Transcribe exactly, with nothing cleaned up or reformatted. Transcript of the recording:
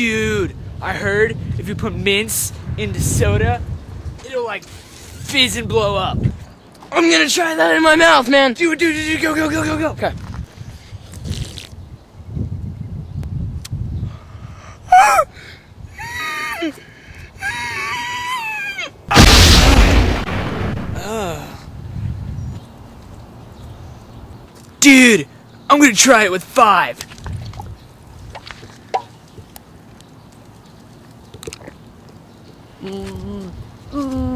Dude, I heard if you put mints into soda, it'll like fizz and blow up. I'm gonna try that in my mouth, man. Dude, dude, dude, dude, go, go, go, go, go. Okay. Dude, I'm gonna try it with five. Mm-hmm.